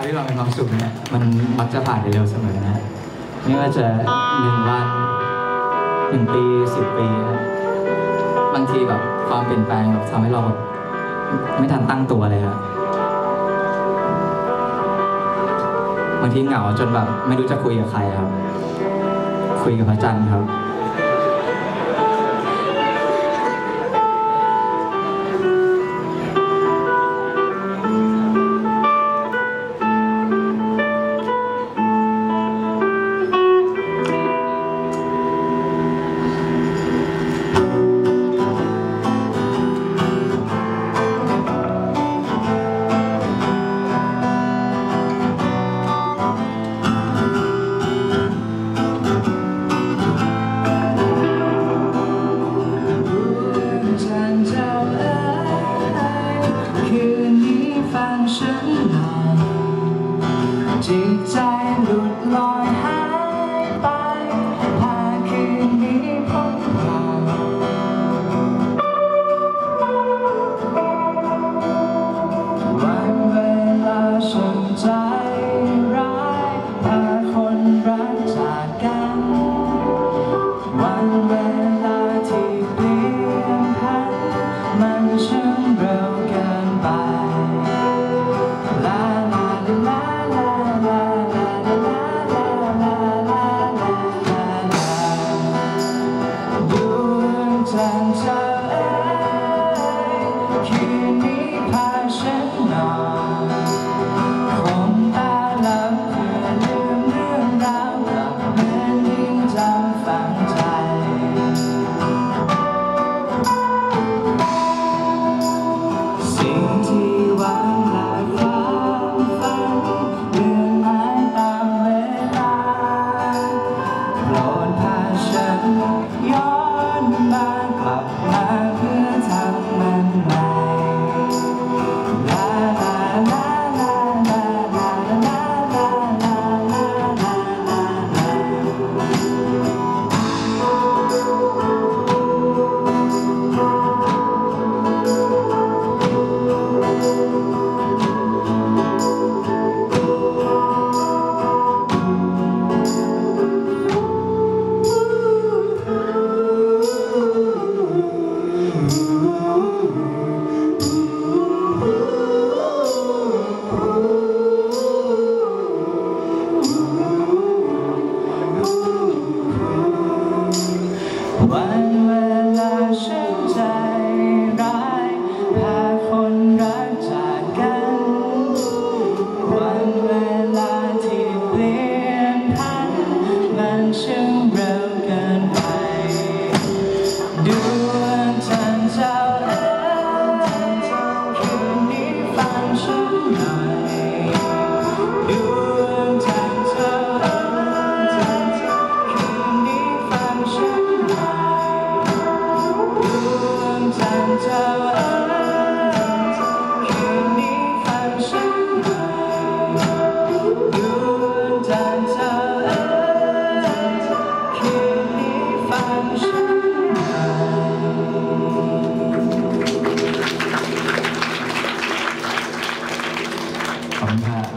ที่เรามีความสุขเนี่ยมันมักจะผ่านไปเร็วเสมอนะไม่ว่าจะ1 วัน1 ปี10 ปีนะบางทีแบบความเปลี่ยนแปลงแบบทำให้เราแบบไม่ทันตั้งตัวเลยครับบางทีเหงาจนแบบไม่รู้จะคุยกับใครครับคุยกับพระจันทร์ครับจิตใจหลุดลอยหายไปหากคืนนี้พ้นผ่านวันเวลาฉันใจร้ายพาคนรักจากกันวันเวลาที่เปลี่ยนผันมันช่างเร็วเกินไปวันเวลาฉันใจร้ายพาคนรักจากกันวันเวลาที่เปลี่ยนผันมันช่างเร็วเกินไปดวงจันทร์เจ้าเอ๋ยคืนนี้ฟังฉันหน่อยดวงจันทร์เจ้าเอ๋ยคืนนี้ฟังฉันหน่อยเจ้าเอ๋ยคืนนี้ฟังฉันหน่อยดวงจันทร์เจ้าเอ๋ยคืนนี้ฟังฉันหน่อยขอบคุณครับ